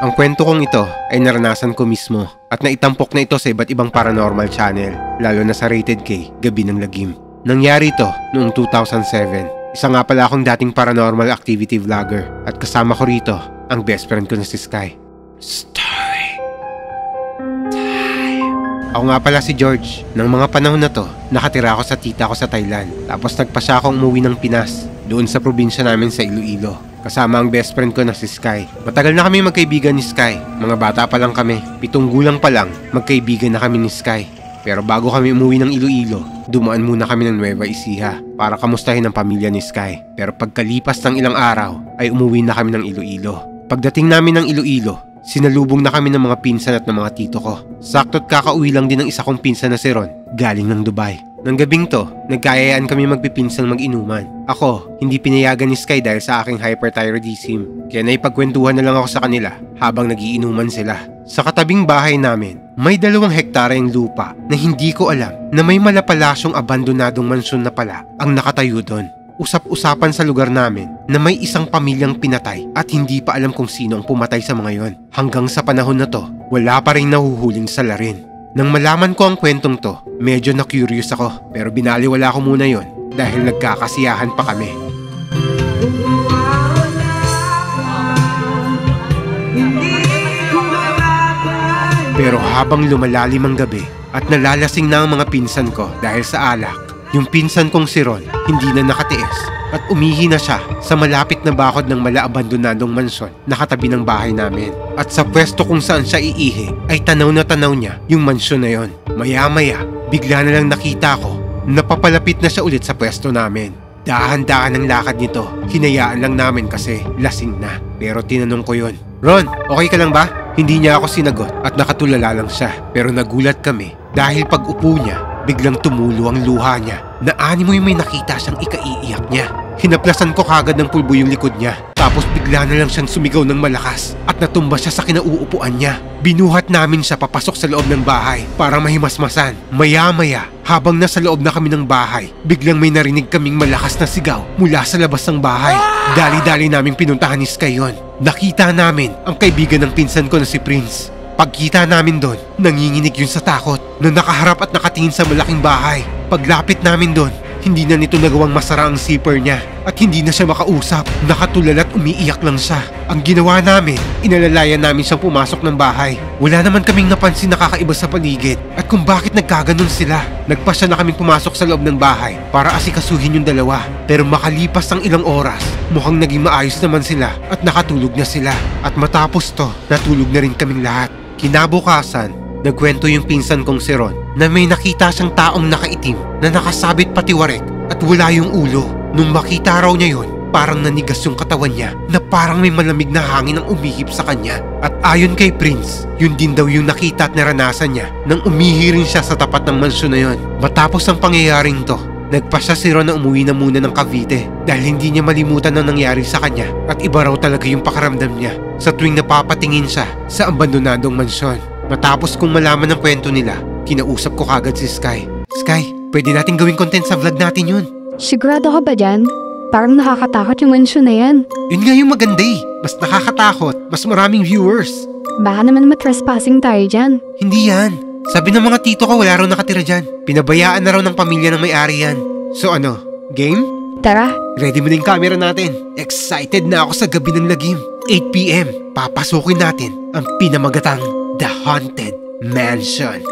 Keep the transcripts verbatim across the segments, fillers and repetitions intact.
Ang kwento kong ito ay naranasan ko mismo at naitampok na ito sa iba't ibang paranormal channel, lalo na sa Rated K, Gabi ng Lagim. Nangyari ito noong two thousand seven. Isa nga pala akong dating paranormal activity vlogger at kasama ko rito ang best friend ko na si Sky. Story time. Ako nga pala si George. Nang mga panahon na to, nakatira ako sa tita ko sa Thailand. Tapos nagpa siya akong umuwi ng Pinas, doon sa probinsya namin sa Iloilo. Kasama ang best friend ko na si Sky. Matagal na kami magkaibigan ni Sky. Mga bata pa lang kami. Pitong gulang pa lang, magkaibigan na kami ni Sky. Pero bago kami umuwi ng Iloilo, dumaan muna kami ng Nueva Ecija para kamustahin ang pamilya ni Sky. Pero pagkalipas ng ilang araw, ay umuwi na kami ng Iloilo. Pagdating namin ng Iloilo, sinalubong na kami ng mga pinsan at ng mga tito ko. Sakto't kakauwi lang din ng isa kong pinsan na si Ron, galing ng Dubai. Nang gabing to, nagkayayaan kami magpipinsang mag-inuman. Ako, hindi pinayagan ni Sky dahil sa aking hyperthyroidism. Kaya naipagkwentuhan na lang ako sa kanila habang nagiinuman sila. Sa katabing bahay namin, may dalawang hektara yung lupa na hindi ko alam na may malapalasyong abandonadong mansyon na pala ang nakatayo doon. Usap-usapan sa lugar namin na may isang pamilyang pinatay at hindi pa alam kung sino ang pumatay sa mga yon. Hanggang sa panahon na to, wala pa rin nahuhuling salarin. Nang malaman ko ang kwentong to, medyo na-curious ako, pero binaliwala ko muna yon dahil nagkakasiyahan pa kami. Pero habang lumalalim ang gabi at nalalasing na ang mga pinsan ko dahil sa alak, yung pinsan kong si Ron hindi na nakatiis at umihi na siya sa malapit na bakod ng mala-abandonadong mansyon na katabi ng bahay namin. At sa pwesto kung saan siya iihi ay tanaw na tanaw niya yung mansyon na yon. Maya-maya, bigla na lang nakita ko na papalapit na siya ulit sa pwesto namin. Dahan-dahan ang lakad nito, hinayaan lang namin kasi lasing na. Pero tinanong ko yon, Ron, okay ka lang ba? Hindi niya ako sinagot at nakatulala lang siya. Pero nagulat kami dahil pag upo niya, biglang tumulo ang luha niya na animoy may nakita siyang ikaiiyak niya. Hinaplasan ko kagad ng pulbo yung likod niya. Tapos bigla na lang siyang sumigaw ng malakas at natumba siya sa kinauupuan niya. Binuhat namin siya papasok sa loob ng bahay para mahimasmasan. Maya-maya, habang nasa loob na kami ng bahay, biglang may narinig kaming malakas na sigaw mula sa labas ng bahay. Dali-dali naming pinuntahan ni Sky yon. Nakita namin ang kaibigan ng pinsan ko na si Prince. Pagkita namin doon, nanginginig yun sa takot na nakaharap at nakatingin sa malaking bahay. Paglapit namin doon, hindi na nito nagawang masara ang zipper niya at hindi na siya makausap. Nakatulala at umiiyak lang siya. Ang ginawa namin, inalalayan namin siyang pumasok ng bahay. Wala naman kaming napansin na kakaiba sa paligid at kung bakit nagkaganon sila. Nagpasya na kaming pumasok sa loob ng bahay para asikasuhin yung dalawa. Pero makalipas ng ilang oras, mukhang naging maayos naman sila at nakatulog na sila. At matapos to, natulog na rin kaming lahat. Kinabukasan, nagkwento yung pinsan kong si Ron na may nakita siyang taong nakaitim na nakasabit patiwarek at wala yung ulo. Nung makita raw niya yon, parang nanigas yung katawan niya na parang may malamig na hangin ang umihip sa kanya. At ayon kay Prince, yun din daw yung nakita at naranasan niya nang umihi rin siya sa tapat ng mansyon na yon. Matapos ang pangyayaring to, nagpasya si Ron na umuwi na muna ng Cavite dahil hindi niya malimutan ang nangyari sa kanya at iba raw talaga yung pakaramdam niya sa tuwing napapatingin siya sa abandonadong mansyon. Matapos kong malaman ang kwento nila, kinausap ko kagad si Sky. Sky, pwede natin gawing content sa vlog natin yun. Sigurado ka ba dyan? Parang nakakatakot yung mansyon na yan. Yun nga yung maganda eh. Mas nakakatakot, mas maraming viewers. Baka naman matrespassing tayo dyan. Hindi yan. Sabi ng mga tito ko wala raw nakatira dyan. Pinabayaan na raw ng pamilya ng may-ari yan. So ano, game? Tara. Ready mo na yung camera natin. Excited na ako sa Gabi ng Lagim. eight p m Papasukin natin ang pinamagatang The Haunted Mansion.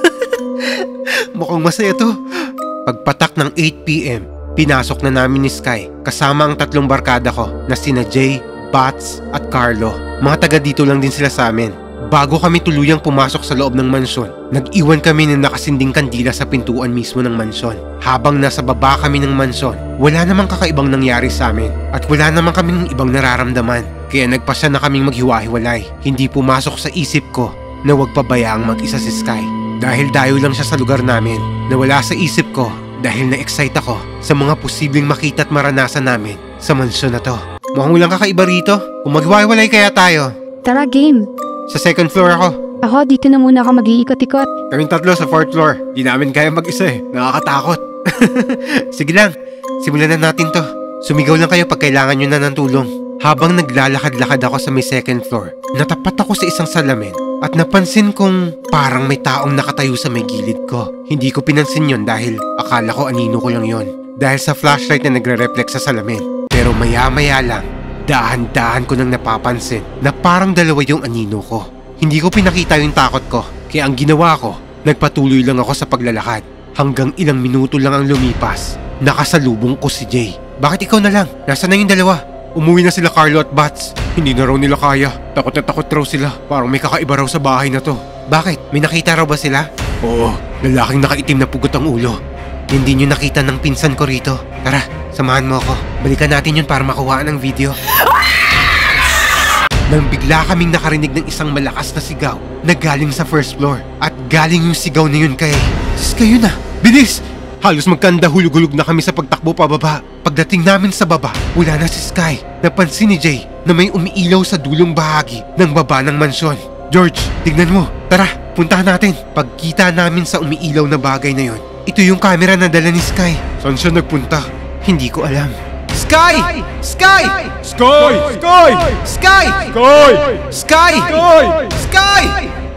Mukhang masaya to. Pagpatak ng eight p m, pinasok na namin ni Sky kasama ang tatlong barkada ko na sina Jay, Bats at Carlo. Mga taga dito lang din sila sa amin. Bago kami tuluyang pumasok sa loob ng mansyon, nag-iwan kami ng nakasinding kandila sa pintuan mismo ng mansyon. Habang nasa baba kami ng mansyon, wala namang kakaibang nangyari sa amin at wala namang kaming ibang nararamdaman. Kaya nagpasya na kaming maghiwa-hiwalay. Hindi pumasok sa isip ko na huwag pabayaang mag-isa si Sky. Dahil dayo lang siya sa lugar namin, nawala sa isip ko dahil na-excite ako sa mga posibleng makita at maranasan namin sa mansyon na to. Mukhang walang kakaiba rito. Kung maghiwa-hiwalay kaya tayo. Tara, game. Sa second floor ako. Ako, dito na muna ako mag-iikot-ikot. Kaming tatlo sa fourth floor. Di namin kaya mag-isa eh. Nakakatakot. Sige lang, simulan na natin to. Sumigaw lang kayo pag kailangan nyo na ng tulong. Habang naglalakad-lakad ako sa may second floor, Natapat ako sa isang salamin at napansin kong parang may taong nakatayo sa may gilid ko. Hindi ko pinansin yon dahil akala ko anino ko lang yon. Dahil sa flashlight na nagre-reflect sa salamin. Pero maya-maya lang, dahan-dahan ko nang napapansin na parang dalawa yung anino ko. Hindi ko pinakita yung takot ko, kaya ang ginawa ko, nagpatuloy lang ako sa paglalakad. Hanggang ilang minuto lang ang lumipas, nakasalubong ko si Jay. Bakit ikaw na lang? Nasaan na yung dalawa? Umuwi na sila Carlo at Bats. Hindi na raw nila kaya. Takot na takot raw sila. Parang may kakaiba raw sa bahay na to. Bakit? May nakita raw ba sila? Oo, lalaking nakaitim na pugot ang ulo. Hindi nyo nakita ng pinsan ko rito. Tara, samahan mo ako. Balikan natin yun para makuhaan ng video. Nang bigla kaming nakarinig ng isang malakas na sigaw na galing sa first floor. At galing yung sigaw na yun kay... Sis kayo na! Bilis! Halos magkanda hulog-hulog na kami sa pagtakbo pababa. Pagdating namin sa baba, wala na si Sky. Napansin ni Jay na may umiilaw sa dulong bahagi ng baba ng mansyon. George, tignan mo. Tara, puntahan natin. Pagkita namin sa umiilaw na bagay na yon, ito yung camera na dala ni Sky. Saan siya nagpunta? Hindi ko alam. Sky! Sky! Sky! Sky! Sky! Sky! Sky! Sky!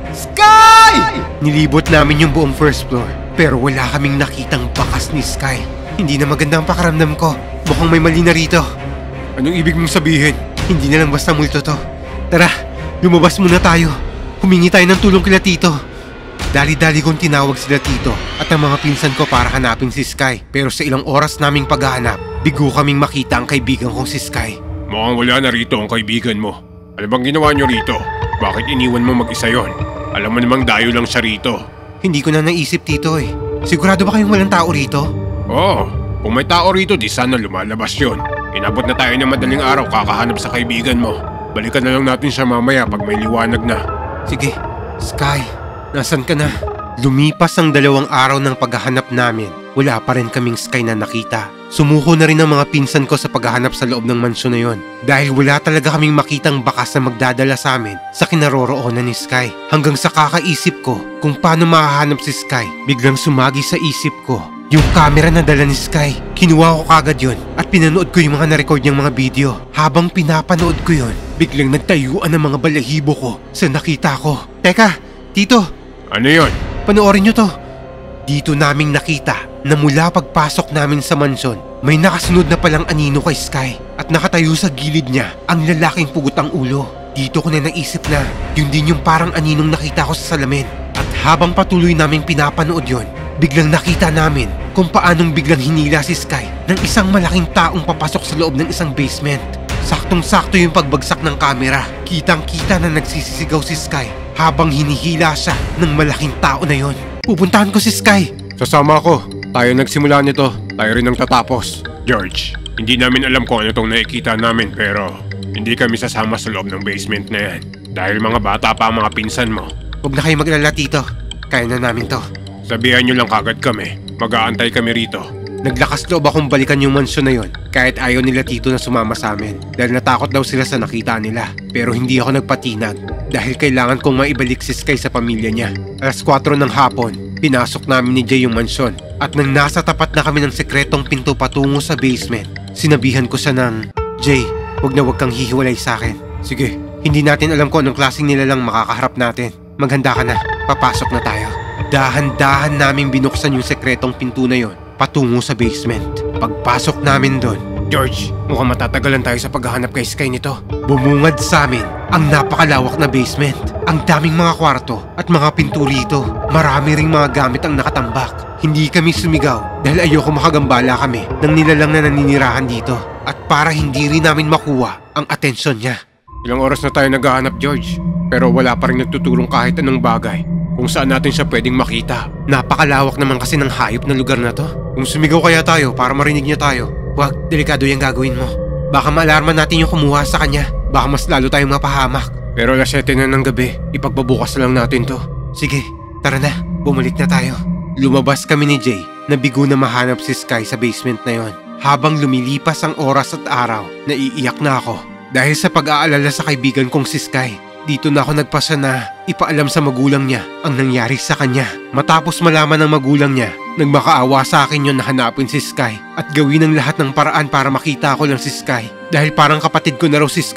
Sky! Nilibot namin yung buong first floor. Pero wala kaming nakitang bakas ni Sky. Hindi na maganda ang pakaramdam ko. Mukhang may mali na rito. Anong ibig mong sabihin? Hindi na lang basta multo to. Tara, lumabas muna tayo. Humingi tayo ng tulong kila Tito. Dali-dali kong tinawag sila Tito at ang mga pinsan ko para hanapin si Sky. Pero sa ilang oras naming paghahanap, bigo kaming makita ang kaibigan kong si Sky. Mukhang wala na rito ang kaibigan mo. Ano bang ginawa nyo rito? Bakit iniwan mo mag-isa yon? Alam mo namang dayo lang siya rito. Hindi ko na naisip, Tito eh. Sigurado ba kayong walang tao rito? Oo, kung may tao rito di sana lumalabas yon. Inabot na tayo ng madaling araw kakahanap sa kaibigan mo. Balikan na lang natin siya mamaya pag may liwanag na. Sige, Sky, nasan ka na? Lumipas ang dalawang araw ng paghahanap namin. Wala pa rin kaming Sky na nakita. Sumuko na rin ang mga pinsan ko sa paghahanap sa loob ng mansyon na yon. Dahil wala talaga kaming makitang bakas na magdadala sa amin sa kinaroroonan ni Sky. Hanggang sa kakaisip ko kung paano mahahanap si Sky, biglang sumagi sa isip ko yung camera na dala ni Sky. Kinuha ko kagad yon at pinanood ko yung mga na-record niyang mga video. Habang pinapanood ko yon, biglang nagtayuan ang mga balahibo ko sa nakita ko. Teka, Tito! Ano yon? Panoorin nyo to. Dito naming nakita na mula pagpasok namin sa mansyon, may nakasunod na palang anino kay Sky at nakatayo sa gilid niya ang lalaking pugot ang ulo. Dito ko na naisip na yun din yung parang aninong nakita ko sa salamin. At habang patuloy naming pinapanood yon, biglang nakita namin kung paanong biglang hinila si Sky ng isang malaking taong papasok sa loob ng isang basement. Saktong-sakto yung pagbagsak ng kamera. Kitang-kita na nagsisisigaw si Sky habang hinihila siya ng malaking tao na yon. Pupuntahan ko si Sky. Sasama ako. Tayo nagsimula nito. Tayo rin ang tatapos. George, hindi namin alam kung ano itong nakikita namin pero hindi kami sasama sa loob ng basement na yan. Dahil mga bata pa ang mga pinsan mo. Huwag na kayo maglala, Tito. Kaya na namin to. Sabihan nyo lang kagad kami. Mag-aantay kami rito. Naglakas loob akong balikan yung mansyon na yon kahit ayaw nila Tito na sumama sa amin dahil natakot daw sila sa nakita nila. Pero hindi ako nagpatinag dahil kailangan kong maibalik si Sky sa pamilya niya. Alas kwatro ng hapon, pinasok namin ni Jay yung mansyon at nang nasa tapat na kami ng sekretong pinto patungo sa basement, sinabihan ko siya ng, Jay, huwag na huwag kang hihiwalay sa akin. Sige, hindi natin alam kung anong klaseng nilalang makakaharap natin. Maghanda ka na, papasok na tayo. Dahan-dahan naming binuksan yung sekretong pinto na yon patungo sa basement. Pagpasok namin doon, George, mukhang matatagalan tayo sa paghahanap kay Sky nito. Bumungad sa amin ang napakalawak na basement. Ang daming mga kwarto at mga pinto rito. Marami ring mga gamit ang nakatambak. Hindi kami sumigaw dahil ayoko makagambala kami ng nilalang na naninirahan dito. At para hindi rin namin makuha ang atensyon niya. Ilang oras na tayo naghahanap, George. Pero wala pa rin nagtutulong kahit anong bagay kung saan natin siya pwedeng makita. Napakalawak naman kasi ng hayop na lugar na to. Kung sumigaw kaya tayo para marinig niya tayo, wag, delikado yung gagawin mo. Baka maalarman natin yung kumuha sa kanya. Baka mas lalo tayong mapahamak. Pero alas siyete na ng gabi, ipagbabukas na lang natin to. Sige, tara na, bumalik na tayo. Lumabas kami ni Jay na bigo na mahanap si Sky sa basement na yon. Habang lumilipas ang oras at araw, naiiyak na ako dahil sa pag-aalala sa kaibigan kong si Sky. Dito na ako nagpasya na ipaalam sa magulang niya ang nangyari sa kanya. Matapos malaman ng magulang niya, nagmakaawa sa akin yon na hanapin si Sky at gawin ang lahat ng paraan para makita ko lang si Sky. Dahil parang kapatid ko na raw si Sky.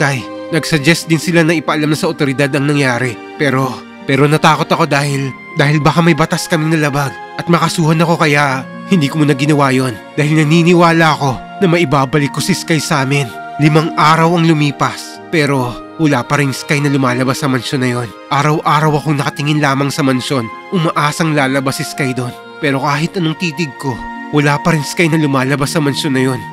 Nagsuggest din sila na ipaalam na sa otoridad ang nangyari. Pero, pero natakot ako dahil, dahil baka may batas kaming nalabag at makasuhan ako kaya hindi ko muna ginawa yon. Dahil naniniwala ako na maibabalik ko si Sky sa amin. Limang araw ang lumipas pero wala pa rin Sky na lumalabas sa mansyon na yon. Araw-araw akong nakatingin lamang sa mansyon, umaasang lalabas si Sky doon. Pero kahit anong titig ko, wala pa rin Sky na lumalabas sa mansyon na yon.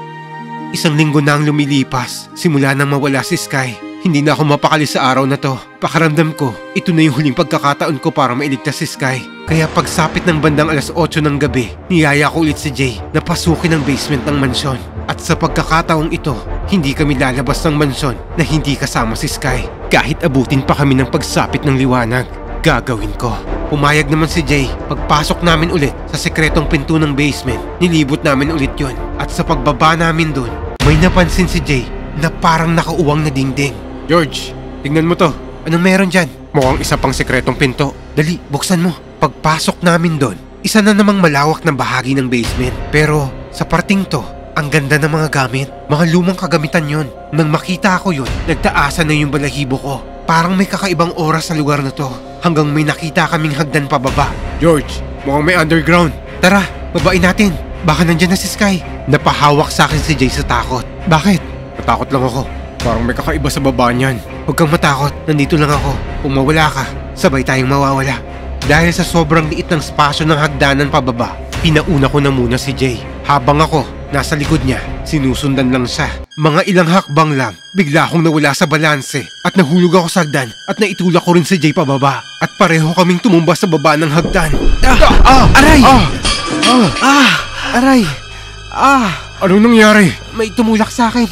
Isang linggo na ang lumilipas, simula nang mawala si Sky. Hindi na ako mapakali sa araw na to. Pakaramdam ko, ito na yung huling pagkakataon ko para mailigtas si Sky. Kaya pagsapit ng bandang alas otso ng gabi, niyaya ko ulit si Jay na pasukin ang basement ng mansyon. At sa pagkakataong ito, hindi kami lalabas ng mansyon na hindi kasama si Sky. Kahit abutin pa kami ng pagsapit ng liwanag, gagawin ko. Pumayag naman si Jay. Pagpasok namin ulit sa sekretong pinto ng basement, nilibot namin ulit yon. At sa pagbaba namin doon, may napansin si Jay na parang nakauwang na dingding. George, tingnan mo to. Anong meron dyan? Mukhang isa pang sekretong pinto. Dali, buksan mo. Pagpasok namin doon, isa na namang malawak na bahagi ng basement. Pero sa parting to, ang ganda ng mga gamit. Mga lumang kagamitan yon. Nang makita ko yon, nagtaasan na yung balahibo ko. Parang may kakaibang oras sa lugar na to. Hanggang may nakita kaming hagdan pababa. George, mukhang may underground. Tara, babain natin. Baka nandyan na si Sky. Napahawak sa akin si Jay sa takot. Bakit? Natakot lang ako. Parang may kakaiba sa baba niyan. Huwag kang matakot. Nandito lang ako. Kung mawala ka, sabay tayong mawawala. Dahil sa sobrang liit ng spasyo ng hagdanan pababa, pinauna ko na muna si Jay. Habang ako, nasa likod niya, sinusundan lang siya. Mga ilang hakbang lang, bigla akong nawala sa balanse at nahulog ako sa hagdan at naitulak ko rin si Jay pababa. At pareho kaming tumumba sa baba ng hagdan. Ah! Ah! Aray! Ah! Ah! Ah! Aray! Ah! Anong nangyari? May tumulak sa akin.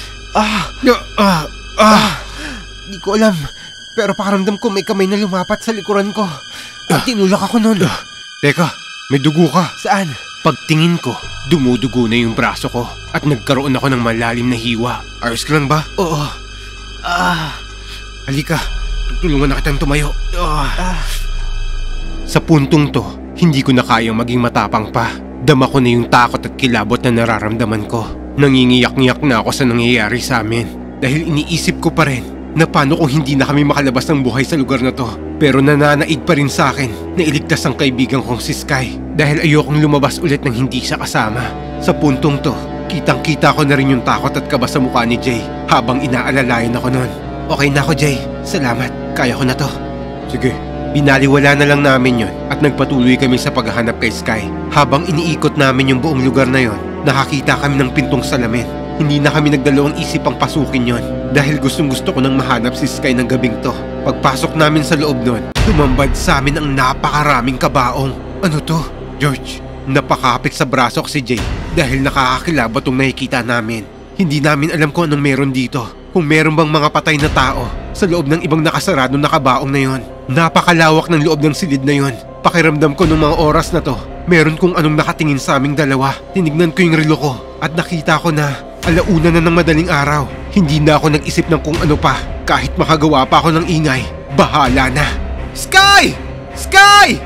Ah! Ah! Ah! Ah! Di ko alam. Pero pakaramdam ko may kamay na lumapat sa likuran ko. At tinulak ako nun. Ah! Teka, may dugo ka. Saan? Pagtingin ko, dumudugo na yung braso ko. At nagkaroon ako ng malalim na hiwa. Ayos ka lang ba? Oo. Ah! Halika, tutulungan na kitang tumayo. Ah! Ah. Sa puntong to, hindi ko na kayang maging matapang pa. Dama ko na yung takot at kilabot na nararamdaman ko. Nangingiyak-ngiyak na ako sa nangyayari sa amin. Dahil iniisip ko pa rin na paano kung hindi na kami makalabas ng buhay sa lugar na to. Pero nananaig pa rin sa akin na iligtas ang kaibigan kong si Sky. Dahil ayokong lumabas ulit nang hindi siya kasama. Sa puntong to, kitang-kita ko na rin yung takot at kaba sa mukha ni Jay habang inaalalayan ako nun. Okay na ako, Jay. Salamat. Kaya ko na to. Sige. Binaliwala na lang namin yon at nagpatuloy kami sa paghahanap kay Sky. Habang iniikot namin yung buong lugar na yon, nakakita kami ng pintong salamin. Hindi na kami nagdalawang isip ang pasukin yon dahil gustong gusto ko nang mahanap si Sky ng gabing to. Pagpasok namin sa loob nun, tumambad sa amin ang napakaraming kabaong. Ano to? George, napakapit sa braso ko si Jay dahil nakakakilabot tong nakikita namin. Hindi namin alam kung anong meron dito. Kung meron bang mga patay na tao sa loob ng ibang nakasarado na kabaong na yon. Napakalawak ng loob ng silid na yon. Pakiramdam ko nung mga oras na to, meron kung anong nakatingin sa aming dalawa. Tinignan ko yung relo ko at nakita ko na alauna na ng madaling araw. Hindi na ako nag-isip ng kung ano pa. Kahit makagawa pa ako ng ingay, bahala na. Sky! Sky!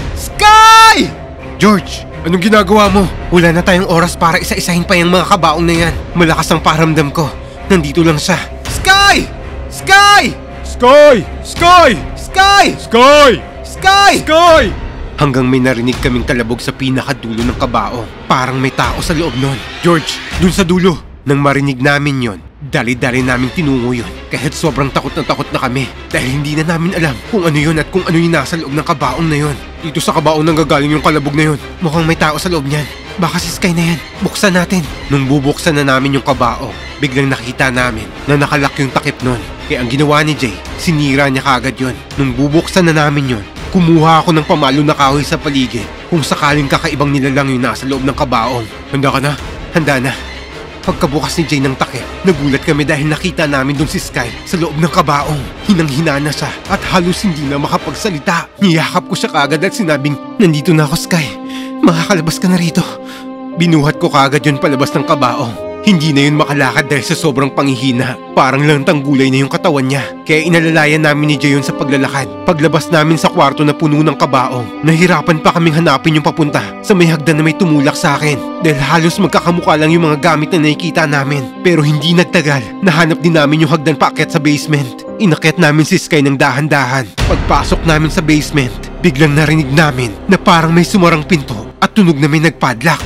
Sky! George, anong ginagawa mo? Wala na tayong oras para isa-isahin pa yung mga kabaong na yan. Malakas ang pakiramdam ko. Nandito lang siya. Sky! Sky! Sky! Sky! Sky! Sky! Sky! Sky! Hanggang may narinig kaming kalabog sa pinakadulo ng kabaong. Parang may tao sa loob nun. George, dun sa dulo. Nang marinig namin yon, dali-dali namin tinungo yon. Kahit sobrang takot na takot na kami. Dahil hindi na namin alam kung ano yon at kung ano yung nasa loob ng kabaong na yon. Dito sa kabaong nang gagaling yung kalabog na yon. Mukhang may tao sa loob niyan. Baka si Sky na yan. Buksan natin. Nung bubuksan na namin yung kabaong, biglang nakita namin na nakalak yung takip nun. Kaya ang ginawa ni Jay, sinira niya kagad yon. Nung bubuksan na namin yon, kumuha ako ng pamalo na kahoy sa paligid kung sakaling kakaibang nilalang yung nasa loob ng kabaong. Handa ka na? Handa na. Pagkabukas ni Jay ng takip, nagulat kami dahil nakita namin dun si Sky sa loob ng kabaong. Hinang-hina na siya at halos hindi na makapagsalita. Niyakap ko siya kagad at sinabing, nandito na ako, Sky. Makakalabas ka na rito. Binuhat ko kagad yun palabas ng kabaong. Hindi na yun makalakad dahil sa sobrang panghihina. Parang lantang gulay na yung katawan niya. Kaya inalalayan namin ni Jay yun sa paglalakad. Paglabas namin sa kwarto na puno ng kabaong, nahirapan pa kaming hanapin yung papunta sa may hagdan na may tumulak sa akin. Dahil halos magkakamukha lang yung mga gamit na nakikita namin. Pero hindi nagtagal, nahanap din namin yung hagdan paakyat sa basement. Inakyat namin si Sky ng dahan-dahan. Pagpasok namin sa basement, biglang narinig namin na parang may sumarang pinto at tunog na may nagpadlock.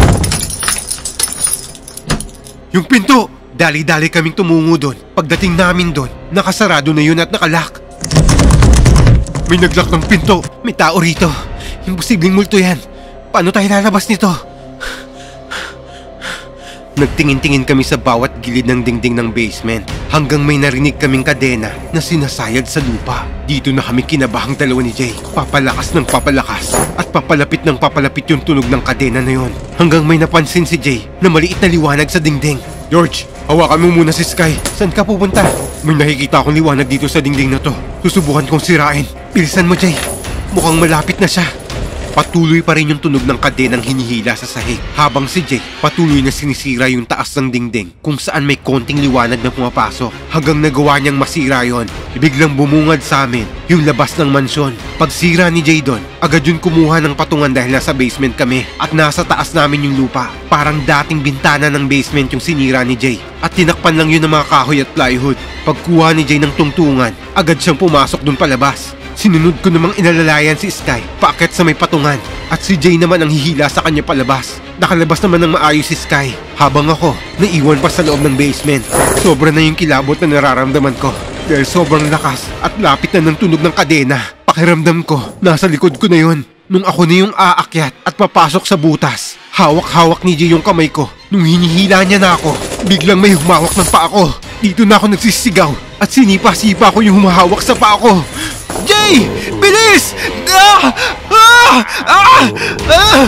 Yung pinto! Dali-dali kaming tumungo doon. Pagdating namin doon, nakasarado na yun at nakalock. May naglock ng pinto. May tao rito. Imposibleng multo yan. Paano tayo lalabas nito? Nagtingin-tingin kami sa bawat gilid ng dingding ng basement hanggang may narinig kaming kadena na sinasayad sa lupa. Dito na kami kinabahang dalawa ni Jay. Papalakas ng papalakas at papalapit ng papalapit yung tunog ng kadena na yon. Hanggang may napansin si Jay na maliit na liwanag sa dingding. George, hawakan mo muna si Sky. Saan ka pupunta? May nakikita akong liwanag dito sa dingding na to. Susubukan kong sirain. Bilisan mo, Jay. Mukhang malapit na siya. Patuloy pa rin yung tunog ng kadenang hinihila sa sahig habang si Jay patuloy na sinisira yung taas ng dingding kung saan may konting liwanag na pumapasok hanggang nagawa niyang masira yon. Biglang bumungad sa amin yung labas ng mansyon. Pagsira ni Jay doon, agad yun kumuha ng patungan dahil nasa basement kami at nasa taas namin yung lupa. Parang dating bintana ng basement yung sinira ni Jay at tinakpan lang yun ng mga kahoy at plywood. Pagkuha ni Jay ng tungtungan, agad siyang pumasok doon palabas. Sinunod ko namang inalalayan si Sky paakyat sa may patungan at si Jay naman ang hihila sa kanya palabas. Nakalabas naman ng maayos si Sky habang ako naiwan pa sa loob ng basement. Sobra na yung kilabot na nararamdaman ko dahil sobrang lakas at lapit na ng tunog ng kadena. Pakiramdam ko nasa likod ko na yun nung ako na yung aakyat at papasok sa butas. Hawak-hawak ni Jay yung kamay ko. Nung hinihila niya na ako, biglang may humawak ng paa ko. Dito na ako nagsisigaw at sinipa-sipa ko yung humahawak sa paa ko. Jay! Bilis! Ah! Ah! Ah! Ah!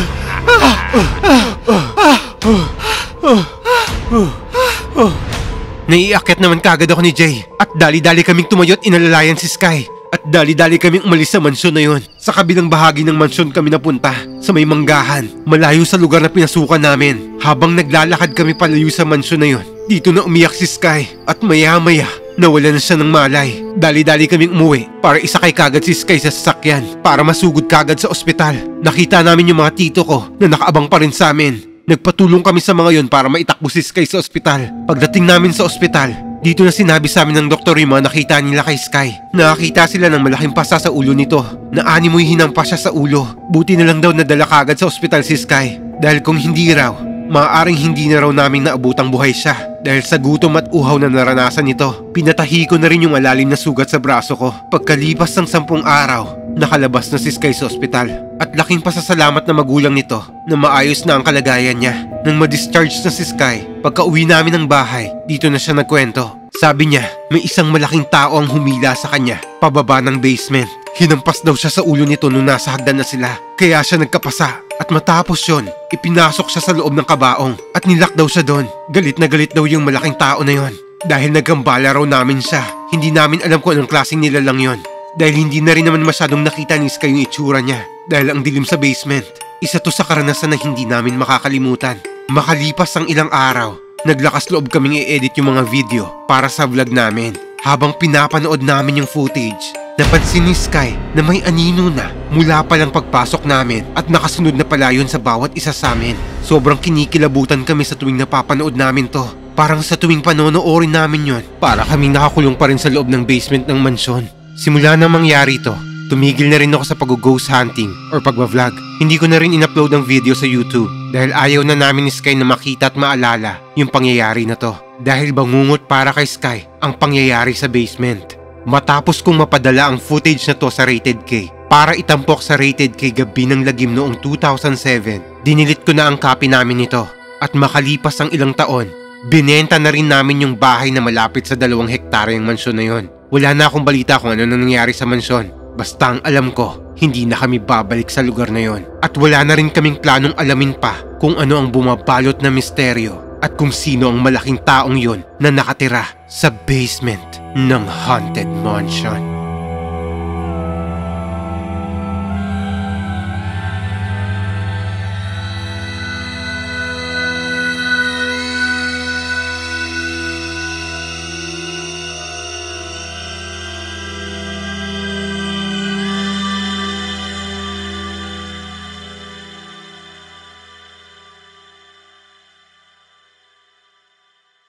Naiakyat naman kagad ako ni Jay at dali-dali kaming tumayo at inalalayan si Sky. At dali-dali kaming umalis sa mansyon na yon. Sa kabilang bahagi ng mansyon kami napunta, sa may manggahan, malayo sa lugar na pinasukan namin. Habang naglalakad kami palayo sa mansyon na yon, dito na umiyak si Sky at maya-maya, nawala na siya ng malay. Dali-dali kaming umuwi para isakay kagad si Sky sa sasakyan para masugod kagad sa ospital. Nakita namin yung mga tito ko na nakaabang pa rin sa amin. Nagpatulong kami sa mga yon para maitakbo si Sky sa ospital. Pagdating namin sa ospital, dito na sinabi sa amin ng doktor yung mga nakita nila kay Sky. Nakakita sila ng malaking pasa sa ulo nito na animoy hinampa siya sa ulo. Buti na lang daw nadala kagad sa ospital si Sky dahil kung hindi raw, maaaring hindi na raw namin naabutang buhay siya dahil sa gutom at uhaw na naranasan nito. Pinatahi ko na rin yung malalim na sugat sa braso ko. Pagkalipas ng sampung araw, nakalabas na si Sky sa ospital at laking pasasalamat na magulang nito na maayos na ang kalagayan niya. Nang ma-discharge na si Sky, pagka uwi namin ng bahay, dito na siya nagkwento. Sabi niya, may isang malaking tao ang humila sa kanya pababa ng basement. Hinampas daw siya sa ulo nito nung nasa hagdan na sila, kaya siya nagkapasa. At matapos yon, ipinasok siya sa loob ng kabaong at nilak daw siya doon. Galit na galit daw yung malaking tao na yon dahil nagkambala raw namin siya. Hindi namin alam kung anong klaseng nilalang yon dahil hindi na rin naman masyadong nakita ni Sky yung itsura niya dahil ang dilim sa basement. Isa to sa karanasan na hindi namin makakalimutan. Makalipas ang ilang araw, naglakas loob kaming i-edit yung mga video para sa vlog namin. Habang pinapanood namin yung footage, napansin ni Sky na may anino na mula palang pagpasok namin at nakasunod na pala yun sa bawat isa sa amin. Sobrang kinikilabutan kami sa tuwing napapanood namin to. Parang sa tuwing panonoorin namin yon, para kaming nakakulong pa rin sa loob ng basement ng mansyon. Simula na mangyari to, tumigil na rin ako sa pag-ghost hunting or pagba-vlog. Hindi ko na rin in-upload ang video sa YouTube dahil ayaw na namin ni Sky na makita at maalala yung pangyayari na to. Dahil bangungot para kay Sky ang pangyayari sa basement. Matapos kong mapadala ang footage na to sa Rated K para itampok sa Rated K gabi ng lagim noong two thousand seven, dinilit ko na ang copy namin nito. At makalipas ang ilang taon, binenta na rin namin yung bahay na malapit sa dalawang hektaryang mansyon na yon. Wala na akong balita kung ano nangyari sa mansyon. Basta ang alam ko, hindi na kami babalik sa lugar na yon. At wala na rin kaming planong alamin pa kung ano ang bumabalot na misteryo at kung sino ang malaking taong yon na nakatira sa basement ng Haunted Mansion.